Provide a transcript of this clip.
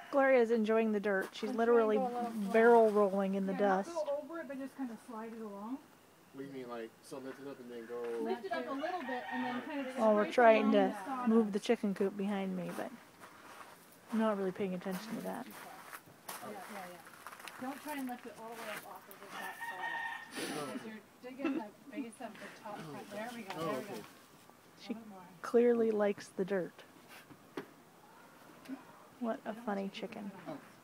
Gloria is enjoying the dirt. She's literally barrel rolling in the dust. Not go over it, but just kind of slide it along. What do you mean, like, so lift it up and then go... Lift it up a little bit and then kind of... Well, we're trying to move the chicken coop behind me, but I'm not really paying attention to that. Yeah. Don't try and lift it all the way up off of the top sawdust. Because you're digging the base of the top front. There we go, there we go. She clearly likes the dirt. What a funny chicken.